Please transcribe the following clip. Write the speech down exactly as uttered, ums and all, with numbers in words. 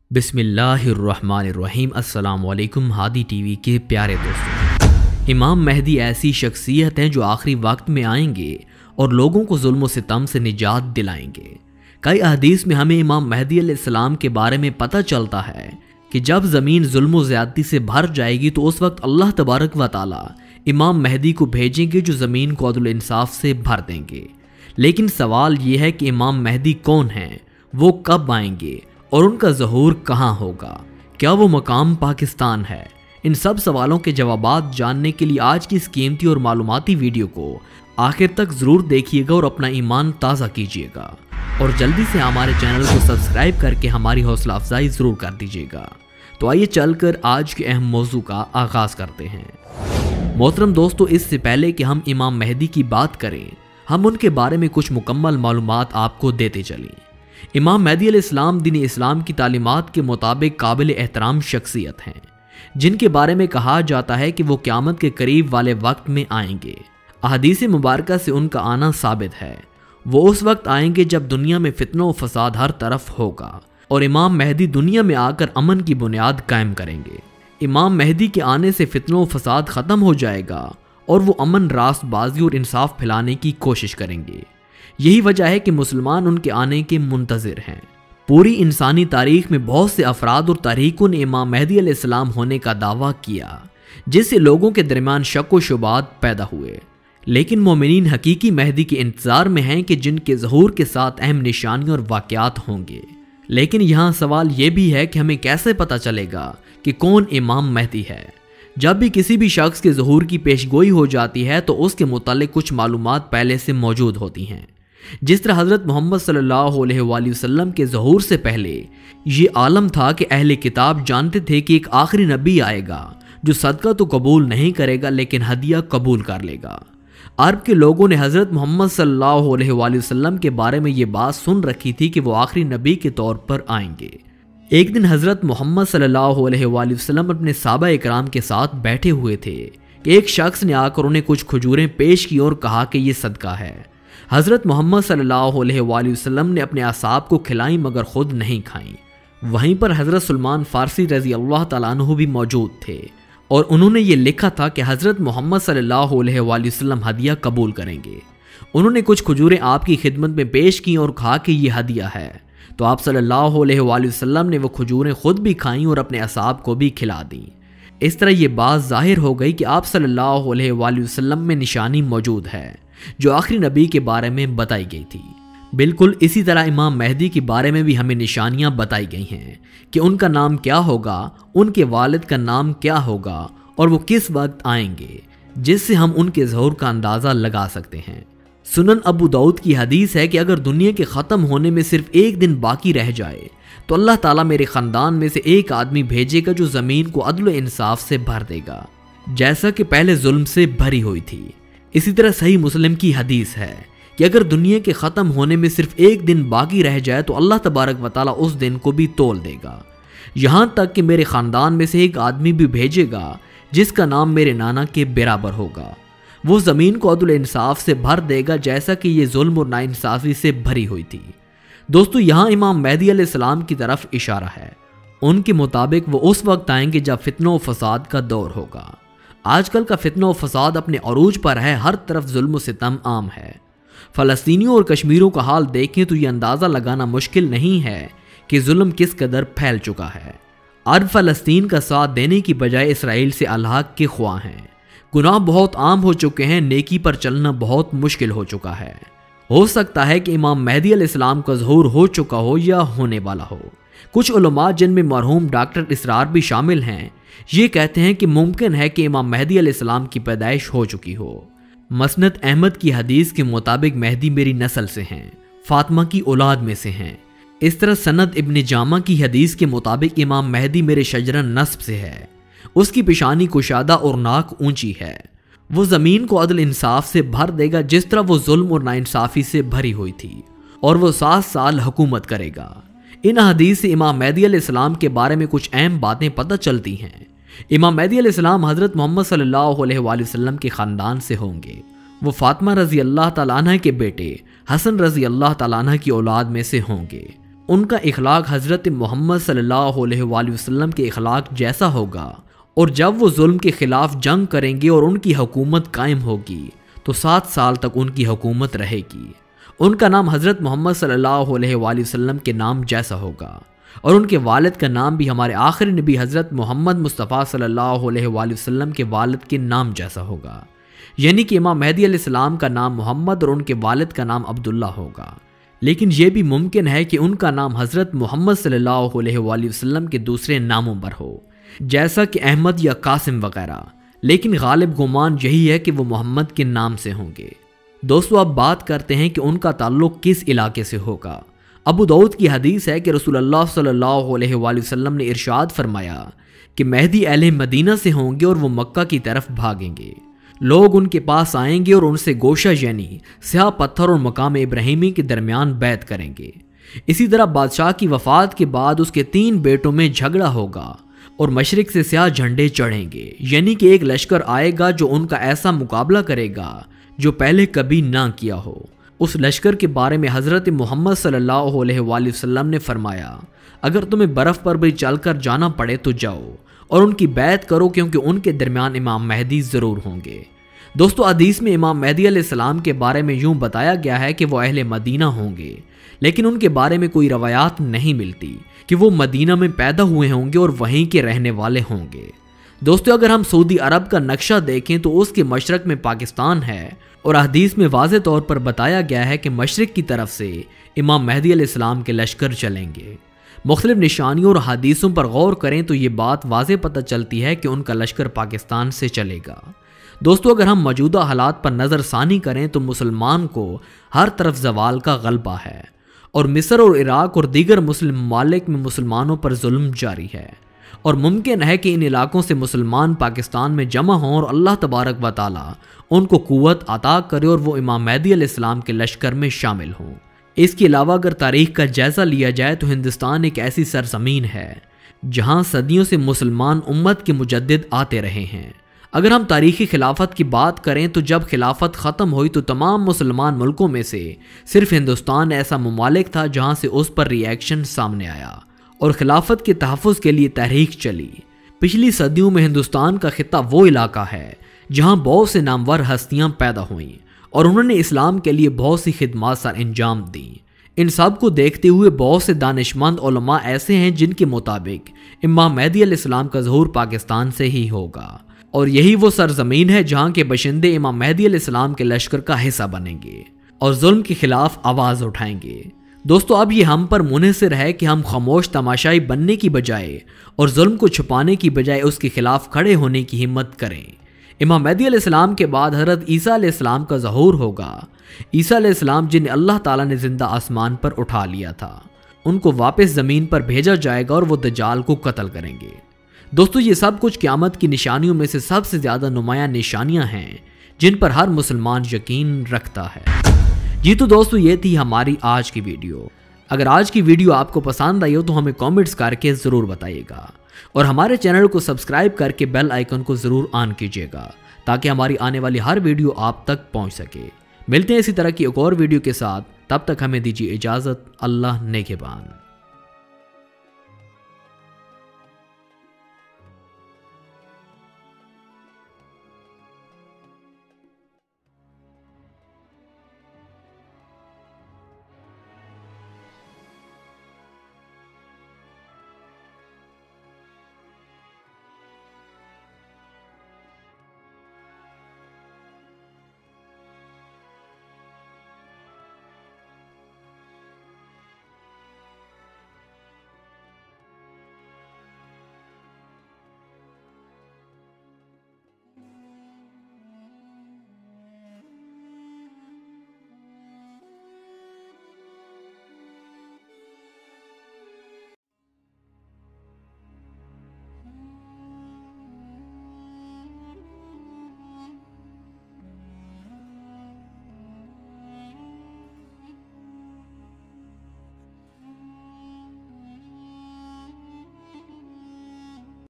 बिस्मिल्लाहिर्रहमानिर्रहीम। अस्सलाम वालेकुम हादी टीवी के प्यारे दोस्तों, इमाम मेहदी ऐसी शख्सियत हैं जो आखिरी वक्त में आएंगे और लोगों को जुल्म व सितम से निजात दिलाएंगे। कई अहदीस में हमें इमाम मेहदी अलैहिस्सलाम के बारे में पता चलता है कि जब ज़मीन जुल्म व ज़्यादती से भर जाएगी तो उस वक्त अल्लाह तबारक व तआला इमाम मेहदी को भेजेंगे जो ज़मीन को अदल इंसाफ से भर देंगे। लेकिन सवाल ये है कि इमाम मेहदी कौन हैं, वो कब आएंगे और उनका ज़हूर कहाँ होगा, क्या वो मकाम पाकिस्तान है? इन सब सवालों के जवाबात जानने के लिए आज की इस कीमती और मालूमाती वीडियो को आखिर तक ज़रूर देखिएगा और अपना ईमान ताज़ा कीजिएगा और जल्दी से हमारे चैनल को सब्सक्राइब करके हमारी हौसला अफजाई ज़रूर कर दीजिएगा। तो आइए चलकर आज के अहम मौजू का आगाज़ करते हैं। मोहतरम दोस्तों, इससे पहले कि हम इमाम मेहदी की बात करें, हम उनके बारे में कुछ मुकम्मल मालूमात आपको देते चलें। इमाम मेहदी अलैहिस्सलाम दीन इस्लाम की तालीमात के मुताबिक काबिल एहतराम शख्सियत हैं, जिनके बारे में कहा जाता है कि वो क़यामत के करीब वाले वक्त में आएंगे। अहदीस मुबारक से उनका आना साबित है। वो उस वक्त आएंगे जब दुनिया में फितना व फसाद हर तरफ होगा और इमाम मेहदी दुनिया में आकर अमन की बुनियाद कायम करेंगे। इमाम मेहदी के आने से फितना व फसाद ख़त्म हो जाएगा और वो अमन, रास्तबाजी और इंसाफ फैलाने की कोशिश करेंगे। यही वजह है कि मुसलमान उनके आने के मुंतज़िर हैं। पूरी इंसानी तारीख में बहुत से अफराद और तारीखों ने इमाम मेहदी अलैहिस्सलाम होने का दावा किया, जिससे लोगों के दरमियान शक व शुबात पैदा हुए। लेकिन मोमिनीन हकीकी मेहदी के इंतज़ार में हैं कि जिनके ज़हूर के साथ अहम निशानियाँ और वाक़यात होंगे। लेकिन यहाँ सवाल ये भी है कि हमें कैसे पता चलेगा कि कौन इमाम मेहदी है? जब भी किसी भी शख्स के ज़हूर की पेशगोई हो जाती है तो उसके मुतालिक कुछ मालूमात पहले से मौजूद होती हैं। जिस तरह हज़रत मोहम्मद सल्लल्लाहु अलैहि वसल्लम के ज़हूर से पहले ये आलम था कि अहले किताब जानते थे कि एक आखिरी नबी आएगा जो सदका तो कबूल नहीं करेगा लेकिन हदिया कबूल कर लेगा। अरब के लोगों ने हज़रत मोहम्मद सल्लल्लाहु अलैहि वसल्लम के बारे में ये बात सुन रखी थी कि वो आखिरी नबी के तौर पर आएंगे। एक दिन हज़रत मोहम्मद सल्लल्लाहु अलैहि वसल्लम अपने सहाबा इकराम के साथ बैठे हुए थे कि एक शख्स ने आकर उन्हें कुछ खजूरें पेश की और कहा कि ये सदका है। हज़रत मोहम्मद सल्लल्लाहु अलैहि वसल्लम ने अपने असाब को खिलाई मगर खुद नहीं खाई। वहीं पर हज़रत सलमान फ़ारसी रज़ी अल्लाह तआला अन्हु भी मौजूद थे और उन्होंने ये लिखा था कि हज़रत मोहम्मद सल्लल्लाहु अलैहि वसल्लम हदिया कबूल करेंगे। उन्होंने कुछ खजूरें आपकी खिदमत में पेश की और कहा कि ये हदिया है, तो आप सल्लल्लाहु अलैहि वसल्लम ने वो खजूरें खुद भी खाईं और अपने असाब को भी खिला दी। इस तरह ये बात जाहिर हो गई कि आप सल्लल्लाहु अलैहि वसल्लम में निशानी मौजूद है जो आखिरी नबी के बारे में बताई गई थी। बिल्कुल इसी तरह इमाम मेहदी के बारे में भी हमें निशानियां बताई गई हैं कि उनका नाम क्या होगा, उनके वालिद का नाम क्या होगा और वो किस वक्त आएंगे, जिससे हम उनके ज़हूर का अंदाज़ा लगा सकते हैं। सुनन अबू दाऊद की हदीस है कि अगर दुनिया के ख़त्म होने में सिर्फ एक दिन बाकी रह जाए तो अल्लाह ताला मेरे ख़ानदान में से एक आदमी भेजेगा जो ज़मीन को अदल इंसाफ से भर देगा, जैसा कि पहले जुल्म से भरी हुई थी। इसी तरह सही मुस्लिम की हदीस है कि अगर दुनिया के ख़त्म होने में सिर्फ एक दिन बाकी रह जाए तो अल्लाह तबारक व तआला उस दिन को भी तोल देगा, यहाँ तक कि मेरे ख़ानदान में से एक आदमी भी भेजेगा जिसका नाम मेरे नाना के बराबर होगा। वो ज़मीन को अदल इंसाफ से भर देगा जैसा कि ये जुल्म और नाइंसाफ़ी से भरी हुई थी। दोस्तों, यहाँ इमाम मेहदी अलैहिस्सलाम की तरफ इशारा है। उनके मुताबिक वो उस वक्त आएंगे जब फितना व फसाद का दौर होगा। आजकल का फितना व फसाद अपने अरूज पर है, हर तरफ जुल्म व सितम आम है। फ़लस्तीनियों और कश्मीरियों का हाल देखें तो ये अंदाज़ा लगाना मुश्किल नहीं है कि जुल्म किस कदर फैल चुका है। अरब फ़लस्तीन का साथ देने की बजाय इसराइल से अलहाक के ख्वाह हैं। गुनाह बहुत आम हो चुके हैं, नेकी पर चलना बहुत मुश्किल हो चुका है। हो सकता है कि इमाम मेहदी अलैहिस्सलाम का ज़हूर हो चुका हो या होने वाला हो। कुछ उलमा, जिनमें मरहूम डॉक्टर इसरार भी शामिल हैं, ये कहते हैं कि मुमकिन है कि इमाम मेहदी अलैहिस्सलाम की पैदाइश हो चुकी हो। मसनद अहमद की हदीस के मुताबिक मेहदी मेरी नस्ल से हैं, फातिमा की औलाद में से हैं। इस तरह सनद इब्न जामा की हदीस के मुताबिक इमाम मेहदी मेरे शजरन नस्ब से है। उसकी पेशानी कुशादा और नाक ऊंची है। वो ज़मीन को अदल इंसाफ से भर देगा जिस तरह वो जुल्म और नाइंसाफ़ी से भरी हुई थी, और वो सात साल हुकूमत करेगा। इन हदीस से इमाम मेहदी अलैहिस्सलाम के बारे में कुछ अहम बातें पता चलती हैं। इमाम मेहदी अलैहिस्सलाम हज़रत मोहम्मद सल्लल्लाहु अलैहि वसल्लम के ख़ानदान से होंगे। वो फातिमा रज़ी अल्लाह तआला अन्हा के बेटे हसन रज़ी अल्लाह तआला अन्हा की औलाद में से होंगे। उनका इखलाक हज़रत मोहम्मद सल्लल्लाहु अलैहि वसल्लम के इखलाक जैसा होगा, और जब वो जुल्म के खिलाफ जंग करेंगे और उनकी हुकूमत कायम होगी तो सात साल तक उनकी हुकूमत रहेगी। उनका नाम हज़रत मोहम्मद सल्लल्लाहु अलैहि वसल्लम के नाम जैसा होगा, और उनके वालिद का नाम भी हमारे आखिरी नबी हज़रत मोहम्मद मुस्तफ़ा सल्लल्लाहु अलैहि वसल्लम के वालिद के नाम जैसा होगा। यानी कि इमाम मेहदी अलैहिस्सलाम का नाम मोहम्मद और उनके वालिद का नाम अब्दुल्ला होगा। लेकिन यह भी मुमकिन है कि उनका नाम हज़रत मोहम्मद सल्लल्लाहु अलैहि वसल्लम के दूसरे नामों पर हो, जैसा कि अहमद या कासिम वगैरह। लेकिन गालिब गुमान यही है कि वो मोहम्मद के नाम से होंगे। दोस्तों, अब बात करते हैं कि उनका ताल्लुक किस इलाके से होगा। अबू दाऊद की हदीस है कि रसूलुल्लाह सल्लल्लाहु अलैहि वसल्लम ने इरशाद फरमाया कि मेहदी अहले मदीना से होंगे और वो मक्का की तरफ भागेंगे। लोग उनके पास आएंगे और उनसे गोशा यानी स्याह पत्थर और मकाम इब्राहिमी के दरमियान बैत करेंगे। इसी तरह बादशाह की वफात के बाद उसके तीन बेटों में झगड़ा होगा और मशरिक से स्याह झंडे चढ़ेंगे, यानी कि एक लश्कर आएगा जो उनका ऐसा मुकाबला करेगा जो पहले कभी ना किया हो। उस लश्कर के बारे में हज़रत मोहम्मद सल्लल्लाहु अलैहि वसल्लम ने फरमाया, अगर तुम्हें बर्फ़ पर भी चलकर जाना पड़े तो जाओ और उनकी बैत करो, क्योंकि उनके दरमियान इमाम मेहदी ज़रूर होंगे। दोस्तों, हदीस में इमाम मेहदी अलैहिस्सलाम के बारे में यूँ बताया गया है कि वो अहले मदीना होंगे, लेकिन उनके बारे में कोई रवायात नहीं मिलती कि वो मदीना में पैदा हुए होंगे और वहीं के रहने वाले होंगे। दोस्तों, अगर हम सऊदी अरब का नक्शा देखें तो उसके मशरक में पाकिस्तान है और हदीस में वाज़े तौर पर बताया गया है कि मशरिक की तरफ से इमाम मेहदी अलैहिस्सलाम के लश्कर चलेंगे। मुख्तलिफ निशानियों और हदीसों पर गौर करें तो ये बात वाज़े पता चलती है कि उनका लश्कर पाकिस्तान से चलेगा। दोस्तों, अगर हम मौजूदा हालात पर नज़रसानी करें तो मुसलमान को हर तरफ जवाल का गलबा है और मिस्र और इराक और दीगर मुस्लिम ममालिक में मुसलमानों पर जुल्म जारी है, और मुमकिन है कि इन इलाकों से मुसलमान पाकिस्तान में जमा हों और अल्लाह तबारक व तआला उनको कुव्वत अता करे और वो इमाम मेहदी अलैहिस्सलाम के लश्कर में शामिल हों। इसके अलावा अगर तारीख का जायज़ा लिया जाए तो हिंदुस्तान एक ऐसी सरजमीन है जहाँ सदियों से मुसलमान उम्मत के मुजद्दिद आते रहे हैं। अगर हम तारीख़ी खिलाफत की बात करें तो जब खिलाफत ख़त्म हुई तो तमाम मुसलमान मुल्कों में से सिर्फ हिंदुस्तान ऐसा ममालिक था जहाँ से उस पर रिएक्शन सामने आया और खिलाफत के तहफ़्फ़ुज़ के लिए तहरीक चली। पिछली सदियों में हिंदुस्तान का खित्ता वो इलाका है जहाँ बहुत से नामवर हस्तियाँ पैदा हुईं और उन्होंने इस्लाम के लिए बहुत सी खिदमात सर अंजाम दी। इन सब को देखते हुए बहुत से दानिशमंद उलमा ऐसे हैं जिनके मुताबिक इमाम मेहदी अलैहिस्सलाम का ज़हूर पाकिस्तान से ही होगा, और यही वो सरजमीन है जहाँ के बशिंदे इमाम मेहदी अलैहिस्सलाम के लश्कर का हिस्सा बनेंगे और जुल्म के खिलाफ आवाज़ उठाएंगे। दोस्तों, अब ये हम पर मुनहसर है कि हम खामोश तमाशाई बनने की बजाय और जुल्म को छुपाने की बजाय उसके खिलाफ खड़े होने की हिम्मत करें। इमाम मेहदी अलैहिस्सलाम के बाद हज़रत ईसा अलैहिस्सलाम का ज़हूर होगा। ईसा अलैहिस्सलाम जिन्हें अल्लाह ताला ने जिंदा आसमान पर उठा लिया था, उनको वापस ज़मीन पर भेजा जाएगा और वो दज्जाल को कत्ल करेंगे। दोस्तों, ये सब कुछ क़यामत की निशानियों में से सबसे ज़्यादा नुमायां निशानियां हैं जिन पर हर मुसलमान यकीन रखता है। जी तो दोस्तों, ये थी हमारी आज की वीडियो। अगर आज की वीडियो आपको पसंद आई हो तो हमें कमेंट्स करके ज़रूर बताइएगा और हमारे चैनल को सब्सक्राइब करके बेल आइकन को ज़रूर ऑन कीजिएगा ताकि हमारी आने वाली हर वीडियो आप तक पहुंच सके। मिलते हैं इसी तरह की एक और वीडियो के साथ, तब तक हमें दीजिए इजाज़त। अल्लाह नेगहबान।